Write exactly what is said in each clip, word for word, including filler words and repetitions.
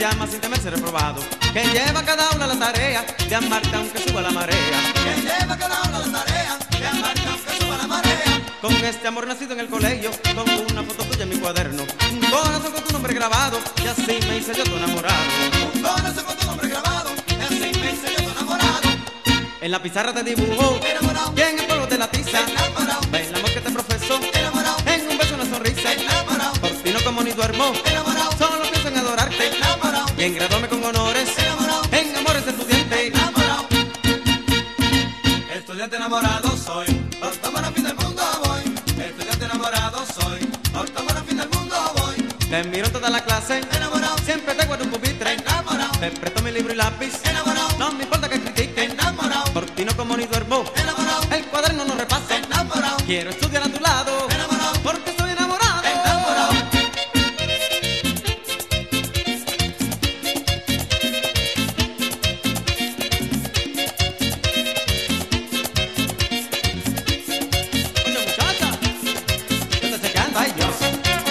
llama sin temer ser reprobado, que lleva cada una la tarea de amarte aunque suba la marea. Que lleva cada una la tarea de amarte aunque suba la marea. Con este amor nacido en el colegio, con una foto tuya en mi cuaderno, un corazón con tu nombre grabado, y así me hice yo tu enamorado. Un corazón con tu nombre grabado, y así me hice yo tu enamorado. En la pizarra te dibujo, Enamorado. y en el polvo de la tiza, Enamorado. ve el amor que te profeso, Enamorado. en un beso una sonrisa, Enamorado. por ti no como ni duermo, Enamorado. solo pienso en adorarte, Enamorado. y en graduarme con honores, Enamorado. en amores de estudiante. Enamorado. Estudiante enamorado soy, por tomar a fin del mundo voy. Estudiante enamorado soy, por tomar a fin del mundo voy. Te miro en toda la clase, Enamorado. siempre te guardo un pupitre, Enamorado. te presto mi libro y lápiz, Enamorado. no me importa que critiquen, Enamorado. por ti no como ni duermo, Enamorado. el cuaderno no repaso, Enamorado. quiero estudiar a tu lado, Enamorado. porque estoy enamorado. Enamorado. Oye muchacha, yo te estoy quedando, ay Dios.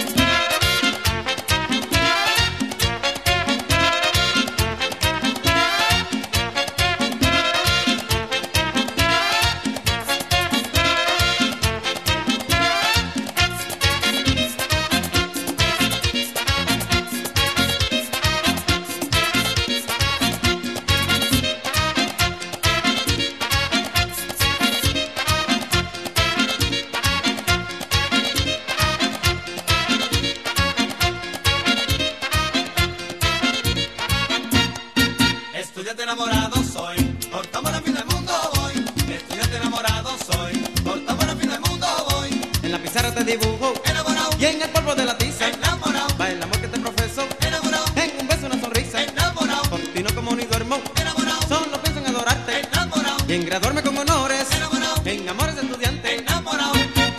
Estudiante enamorado soy, por tomar a fin del mundo voy. Estudiante enamorado soy, por tomar a fin del mundo voy. En la pizarra te dibujo, Enamorado. y en el polvo de la tiza, Enamorado. va el amor que te profeso, Enamorado. en un beso una sonrisa, Enamorado. por ti no como ni duermo, Enamorado. solo pienso en adorarte, Enamorado. y en graduarme con honores, Enamorado. en amores de estudiante. Enamorado.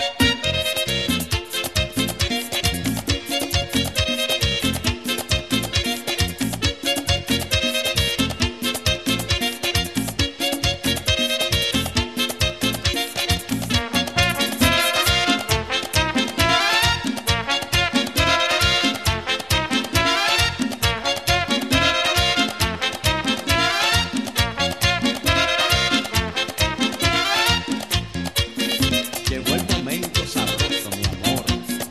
Llegó el momento sabroso, mi amor.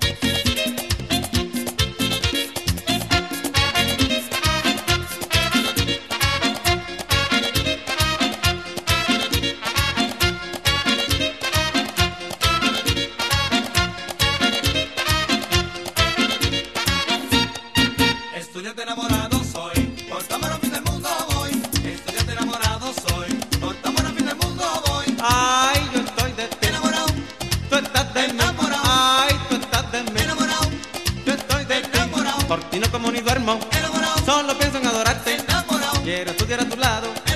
Estudiante enamorado soy, por tomar a fin del mundo voy. Estudiante enamorado soy, por tomar a fin del mundo voy. Ay, yo estoy de ti, Enamorado. tú estás de mí. Enamorado. Ay, tú estás de mí, Enamorado. yo estoy de ti. Enamorado. Por ti no como ni duermo, Enamorado. solo pienso en adorarte. Enamorado. Quiero estudiar a tu lado,